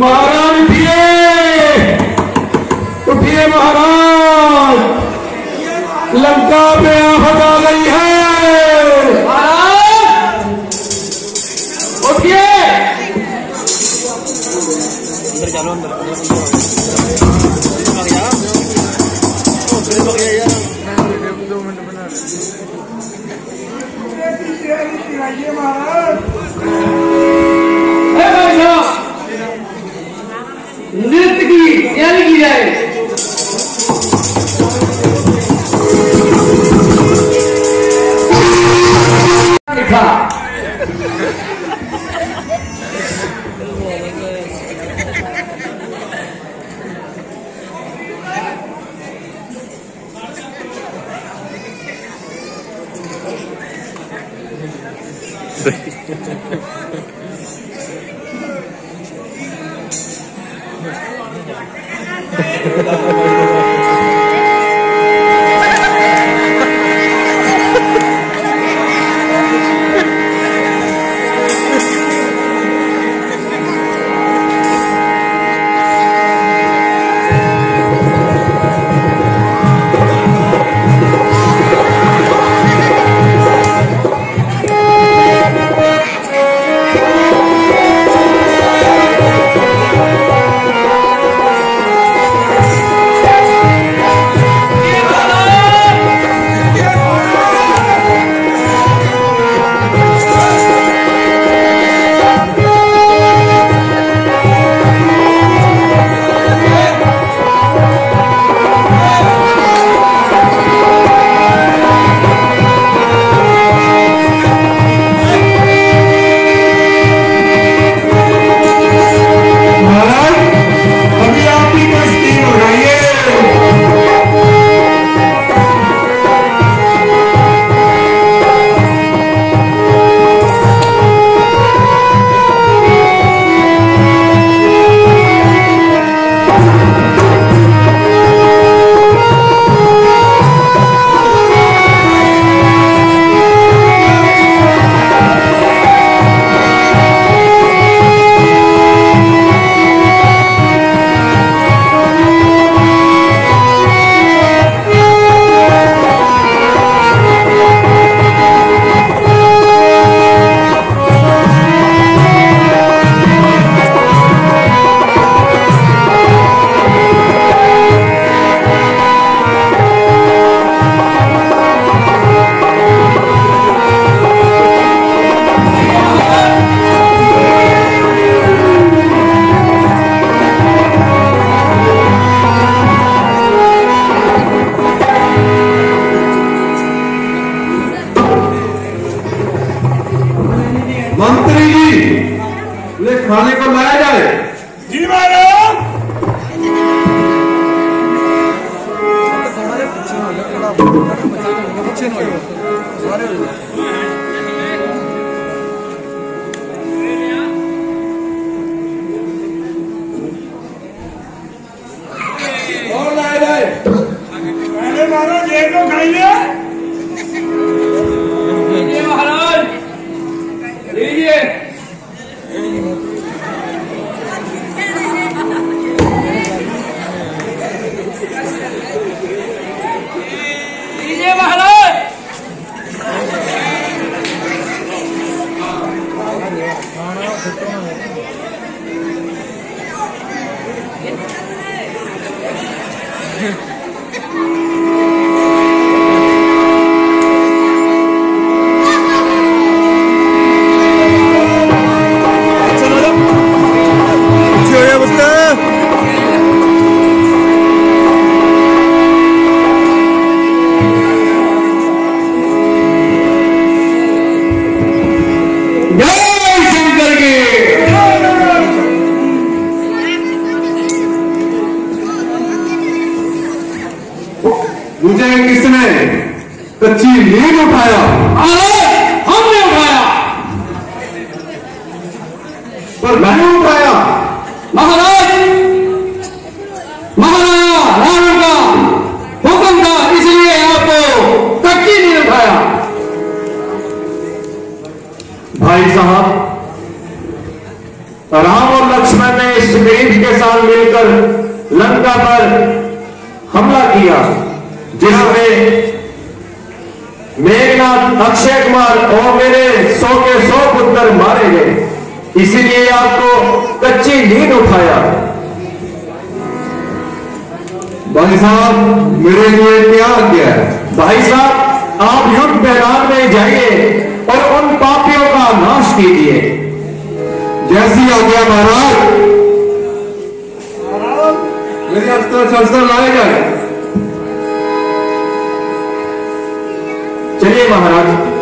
महाराज उठिए, उठिए महाराज, लंका पे आफत आ गई है। महाराज उठिए। अंदर चलो, अंदर नृत्य की तैयारी की जाए। मंत्री जी, ले खाने को लाया जाए। जी महाराज। और लाया जाए। अरे महाराज एक तो खाइए। महाराज लीजिए। लीजिए महाराज। मुझे किसने कच्ची नींद उठाया? हमने उठाया। पर मैंने उठाया। महाराज, महाराजा रावण का हुक्म था, इसलिए आपको कच्ची नहीं उठाया। भाई साहब, राम और लक्ष्मण ने इस आकर लंका पर हमला किया, जिसमें मेघनाथ, अक्षय कुमार और मेरे 100 के 100 पुत्र मारे गए। इसीलिए आपको कच्ची नींद उठाया। भाई साहब, मेरे लिए क्या आज्ञा है? भाई साहब, आप युद्ध मैदान में जाइए और उन पापियों का नाश कीजिए। जैसी आज्ञा महाराज। मेरे अस्त्र शस्त्र लाए जाए। चलिए महाराज।